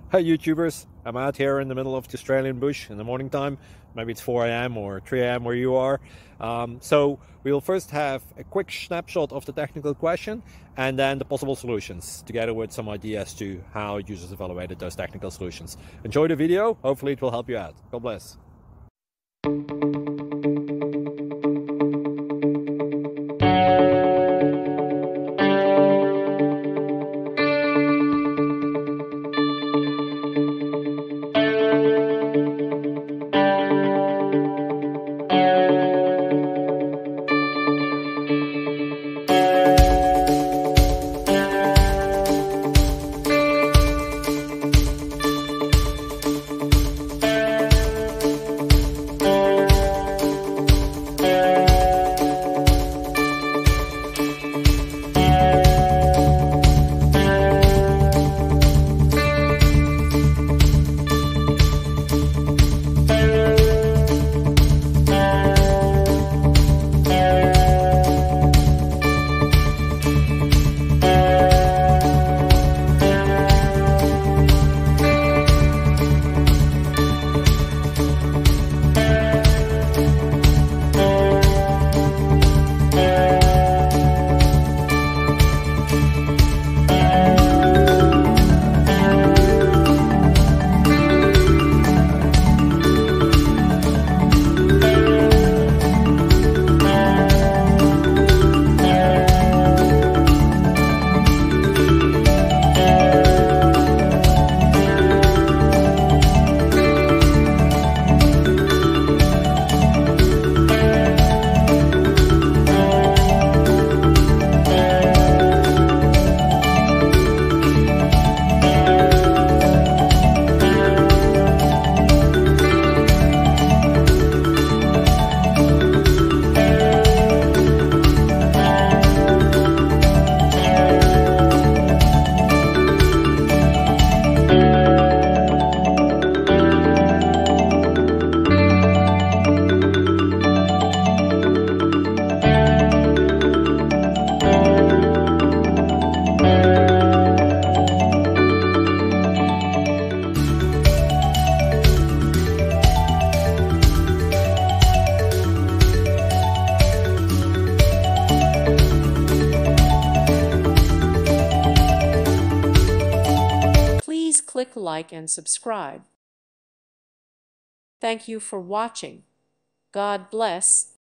Hi YouTubers, I'm out here in the middle of the Australian bush in the morning time. Maybe it's 4 a.m. or 3 a.m. where you are. So we'll first have a quick snapshot of the technical question and then the possible solutions, together with some ideas to how users evaluated those technical solutions. Enjoy the video, hopefully it will help you out. God bless. Please click like and subscribe. Thank you for watching. God bless.